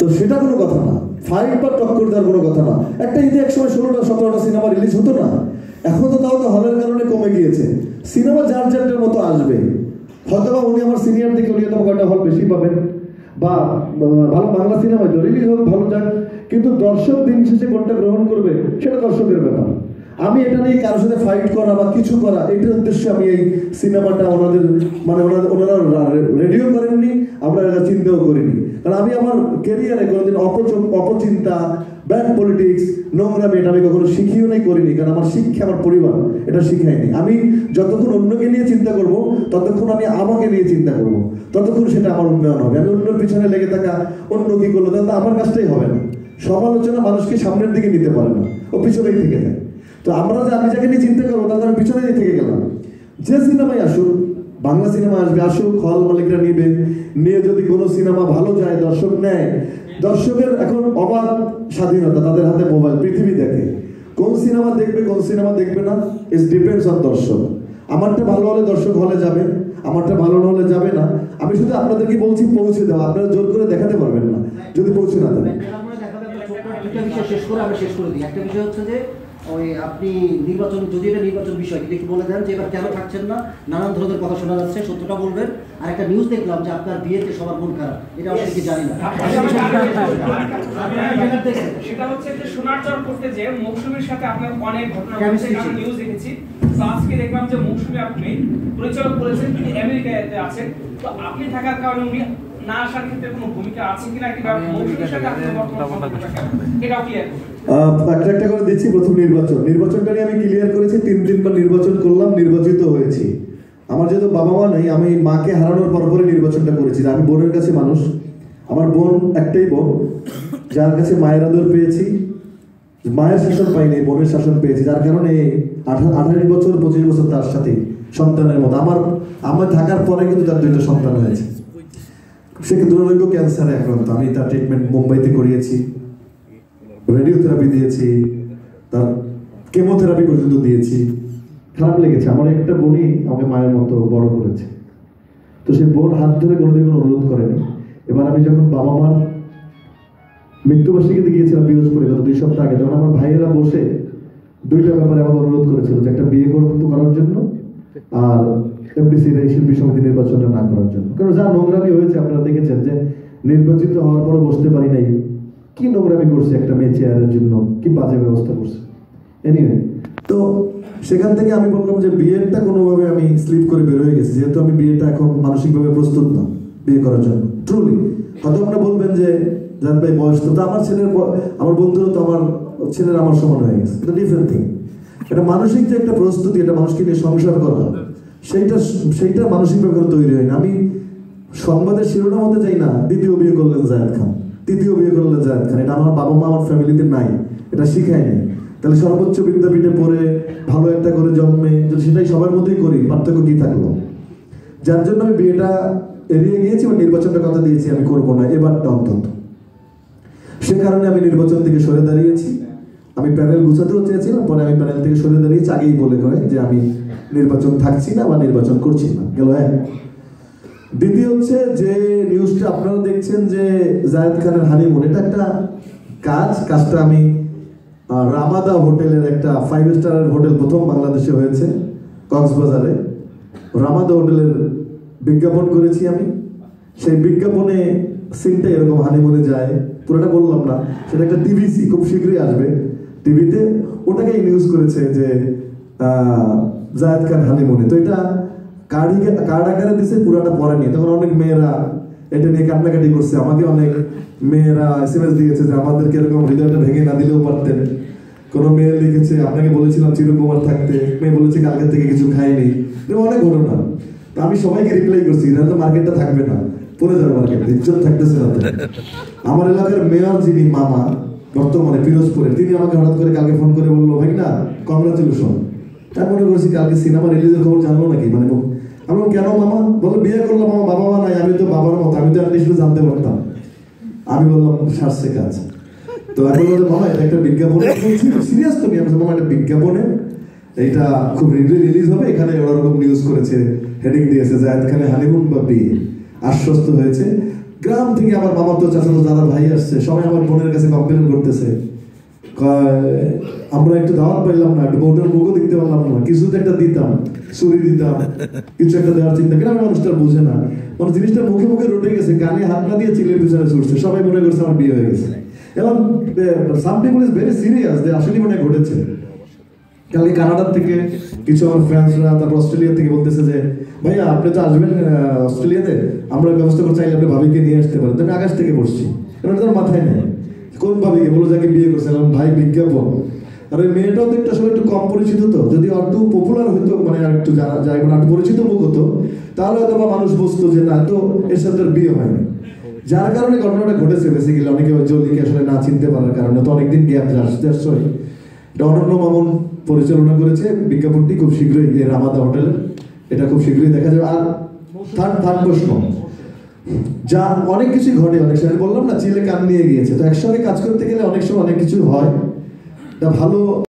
তো সেটা কোনো কথা না, ফাইট বা টক্কর দেওয়ার কোনো কথা না। একটা ঈদে একসময় 16টা-17টা সিনেমা রিলিজ হতো না, এখন তো তাও তো হলের কারণে কমে গিয়েছে। সিনেমা যার যার মতো আসবে, হয়তো বা উনি আমার সিনিয়র থেকে উনি হয়তো কয়টা হল বেশি পাবেন, বা ভালো বাংলা সিনেমা রিলিজ হোক, ভালো যাক, কিন্তু দর্শক দিন শেষে কোনটা গ্রহণ করবে সেটা দর্শকের ব্যাপার। আমি এটা নিয়ে কারোর সাথে ফাইট করা বা কিছু করা, এটার উদ্দেশ্যে আমি এই সিনেমাটা ওনাদের মানে ওনারা রেডিও করেননি, আমরা এটা চিন্তাও করিনি। কারণ আমি আমার ক্যারিয়ারে কোনোদিন অপচিন্তা, ব্যাড পলিটিক্স, নোংরামি এটা আমি কখনো শিখিও নাই, করিনি। কারণ আমার শিক্ষা আমার পরিবার এটা শিখায়নি। আমি যতক্ষণ অন্যকে নিয়ে চিন্তা করব, ততক্ষণ আমি আমাকে নিয়ে চিন্তা করব, ততক্ষণ সেটা আমার উন্নয়ন হবে। আমি অন্যের পিছনে লেগে থাকা, অন্য কি করলো, তাহলে আমার কাজটাই হবে না। সমালোচনা মানুষকে সামনের দিকে নিতে পারে না, ও পিছনেই থেকে যায়। তো আমরা আমি যাকে নিয়ে চিন্তা করবো, তাহলে আমি পিছনেই থেকে গেলাম। যে সিনেমাই আসুক, বাংলা সিনেমা আসবে, আসুক, হল মালিকরা নিয়ে যদি কোনো সিনেমা ভালো যায়, দর্শক নেয়, দর্শকের এখন অবাধ স্বাধীনতা, তাদের হাতে মোবাইল, পৃথিবী দেখে কোন সিনেমা দেখবে কোন সিনেমা দেখবে না, ইটস ডিপেন্ডস অন দর্শক। আমারটা ভালো হলে দর্শক হলে যাবে, আমারটা ভালো না হলে যাবে না। আমি শুধু আপনাদেরকে বলছি পৌঁছে দেওয়া, আপনারা জোর করে দেখাতে পারবেন না যদি পৌঁছে না দেন। একটা বিষয় হচ্ছে যে ওই আপনি নির্বাচন, যদি এটা নির্বাচন বিষয়, একটু বলে দেন যে এবার কেন থাকছেন না, নানান ধরনের কথা শোনা যাচ্ছে, সত্যটা বলবেন। আর একটা নিউজ দেখলাম যে আপনার বিয়েতে সবার মন খারাপ, এটা আসলে কি জানি না। সেটা হচ্ছে যে সোনার চর করতে যে মৌসুমীর সাথে আপনার অনেক ঘটনা ঘটেছে, আমি নিউজ দেখেছি। তো আজকে দেখলাম যে মৌসুমী আপনি পরিচালক করেছেন, তিনি আমেরিকাতে আছেন। তো আপনি থাকার কারণে উনি না আসার ক্ষেত্রে কোনো ভূমিকা আছে কিনা, কিংবা মৌসুমীর সাথে আপনার বর্তমান এটাও ক্লিয়ার করুন। একটা করে দিচ্ছি। প্রথম নির্বাচনটা নিয়ে আমি ক্লিয়ার করেছি, 3বার নির্বাচন করলাম, নির্বাচিত হয়েছি। আমার যেহেতু বাবা মা নেই, আমি মাকে হারানোর পরপরই নির্বাচনটা করেছি। আমি বোনের কাছে মানুষ, আমার বোন একটাই বোন, যার কাছে মায়ের আদর পেয়েছি, মায়ের শাসন পাইনি, বোনের শাসন পেয়েছি, যার কারণে 28 বছর 25 বছর তার সাথে সন্তানের মতো। আমার থাকার পরে কিন্তু তার 2টা সন্তান হয়েছে। সে দুরারোগ্য ক্যান্সারে আক্রান্ত। আমি তার ট্রিটমেন্ট মুম্বাইতে করিয়েছি, রেডিওথেরাপি দিয়েছি, তার কেমোথেরাপি পর্যন্ত দিয়েছি। খারাপ লেগেছে, আমার একটা বোনই আমাকে মায়ের মতো বড় করেছে। তো সেই বোন হাত ধরে কোনোদিন কোনো অনুরোধ করেনি। এবার আমি যখন বাবা মার মৃত্যুবার্ষিকীতে গিয়েছিলাম পিরোজপুরে গত 2 সপ্তাহ আগে, তখন আমার ভাইয়েরা বসে 2টা ব্যাপারে আমাকে অনুরোধ করেছিল, যে একটা বিয়ে করার জন্য আর এফডিসি শিল্পী সমিতি নির্বাচনটা না করার জন্য। কারণ যা নোংরামি হয়েছে আপনারা দেখেছেন, যে নির্বাচিত হওয়ার পরও বসতে পারি নাই, কি নোংরামি করছে একটা মেয়ে চেয়ারের জন্য, কি বাজে ব্যবস্থা করছে। এনিওয়ে, তো সেখান থেকে আমি বললাম যে বিয়েটা কোনোভাবে আমি স্লিপ করে বের হয়ে গেছি, যেহেতু আমি বিয়েটা এখন মানসিকভাবে প্রস্তুত না বিয়ে করার জন্য। ট্রুলি হয়তো আপনারা বলবেন যে জান ভাই বয়স তো, আমার বন্ধুরা তো আমার ছেলের আমার সমান হয়ে গেছে, এটা ডিফারেন্ট থিং। এটা মানসিক যে একটা প্রস্তুতি, এটা মানুষকে নিয়ে সংসার করা, সেইটা মানসিকভাবে তৈরি হয় না। আমি সংবাদের শিরোনাম হতে চাই না, 2য় বিয়ে করলেন জায়েদ খান, 3য় বিয়ে করলেন জায়েদ খান। এটা আমার বাবা মা, আমার ফ্যামিলিতে নাই, এটা শিখায়নি। তাহলে সর্বোচ্চ বিদ্যাপীঠে পড়ে ভালো একটা করে জন্মে যদি সেটাই সবার মধ্যেই করি, পার্থক্য কি থাকলো? যার জন্য আমি বিয়েটা এড়িয়ে গিয়েছি বা নির্বাচনটা কথা দিয়েছি আমি করবো না এবারটা অন্তত। সে কারণে আমি নির্বাচন থেকে সরে দাঁড়িয়েছি। আমি প্যানেল গুছাতেও চেয়েছিলাম, পরে আমি প্যানেল থেকে সরে দাঁড়িয়েছি, আগেই বলে করে যে আমি নির্বাচন থাকছি না বা নির্বাচন করছি না। গেল এক। দ্বিতীয় হচ্ছে যে নিউজটা আপনারা দেখছেন যে জায়েদ খানের হানিমুন, এটা একটা কাজটা আমি রামাদা হোটেলের, একটা 5 স্টারের হোটেল প্রথম বাংলাদেশে হয়েছে কক্সবাজারে, রামাদা হোটেলের বিজ্ঞাপন করেছি আমি। সেই বিজ্ঞাপনে সিনটা এরকম, হানিমুনে যায়, পুরোটা বললাম না, সেটা একটা টিভিসি খুব শীঘ্রই আসবে টিভিতে, ওটাকেই নিউজ করেছে যে জায়েদ খান হানিমুনে। তো এটা কার্ড আকারে দিছে, পুরাটা পড়েনি। তখন অনেক মেয়েরা এটা নিয়ে কান্নাকাটি করছে, আমাকে অনেক মেয়েরা SMS দিয়েছে যে আমাদেরকে এরকম হৃদয়টা ভেঙে না দিলেও পারতেন। কোনো মেয়ে লিখেছে আপনাকে বলেছিলাম চিরকুমার থাকতে, মেয়ে বলেছে কালকে থেকে কিছু খাইনি। অনেক ঘটনা। তো আমি সবাইকে রিপ্লাই করছি, এটা তো মার্কেটটা থাকবে না, পড়ে যাবে মার্কেট, ইজ্জত থাকতেছে না। আমার এলাকার মেয়র যিনি মামা বর্তমানে পিরোজপুরে, তিনি আমাকে হঠাৎ করে কালকে ফোন করে বললো, ভাই না কংগ্রাচুলেশন। তাই মনে করছি কালকে সিনেমা রিলিজের খবর জানলো নাকি, মানে আমি কেন মামা? বললো বিয়ে করলাম, আমার বাবা মা নাই, আমি তো বাবার মতো, আমি তো অ্যাটলিস্ট জানতে পারতাম। আমি বললাম সারছে কাজ। তো আমি বললাম মামা এটা একটা বিজ্ঞাপন, সিরিয়াস তো নিয়ে মামা একটা বিজ্ঞাপনে, এটা খুব রিলিজ হবে, এখানে ওরকম নিউজ করেছে, হেডিং দিয়েছে জায়েদ খানের হানিমুন বা বিয়ে, আশ্বস্ত হয়েছে। গ্রাম থেকে আমার মামাতো চাচাতো দাদা ভাই আসছে, সবাই আমার বোনের কাছে কমপ্লেন করতেছে, আমরা একটু দাওয়াত পাইলাম না, একটু বউটার মুখও দেখতে পারলাম না, কিছু তো একটা দিতাম, ছুরি দিতাম, কিছু একটা দেওয়ার চিন্তা। গ্রামের মানুষটা বোঝে না, মানে জিনিসটা মুখে মুখে রটে গেছে, কানে হাত না দিয়ে চিলের পিছনে ছুটছে, সবাই মনে করছে আমার বিয়ে হয়ে গেছে। এবং some people is very serious, যে আসলে মনে ঘটেছে। কালকে কানাডার থেকে কিছু আমার ফ্রেন্ডসরা, তারপর অস্ট্রেলিয়া থেকে বলতেছে যে ভাইয়া আপনি তো আসবেন অস্ট্রেলিয়াতে, আমরা ব্যবস্থা করে চাইলে আপনি ভাবিকে নিয়ে আসতে পারেন। তো আমি আকাশ থেকে বসছি, কারণ তার মাথায় নেই কোন ভাবিকে বলো যাকে বিয়ে করছিলাম, ভাই বিজ্ঞাপন। আর ওই মেয়েটাও তো একটু আসলে একটু কম পরিচিত, তো যদি একটু পপুলার হইতো, মানে আর একটু যাই মানে একটু পরিচিত মুখ হতো, তাহলে হয়তো বা মানুষ বুঝতো যে না, তো এর সাথে বিয়ে হয়নি। যার কারণে ঘটনাটা ঘটেছে বেসিক্যালি, অনেকে জলিকে আসলে না চিনতে পারার কারণে, তো অনেকদিন গ্যাপ আসছে। এটা অনন্য মামুন পরিচালনা করেছে বিজ্ঞাপনটি, খুব শীঘ্রই এই রামাদা হোটেলে, এটা খুব শীঘ্রই দেখা যাবে। আর থার্ড প্রশ্ন, যা অনেক কিছু ঘটে, অনেক সময় বললাম না চিলে কান নিয়ে গিয়েছে, তো একসঙ্গে কাজ করতে গেলে অনেক সময় অনেক কিছু হয়। তা ভালো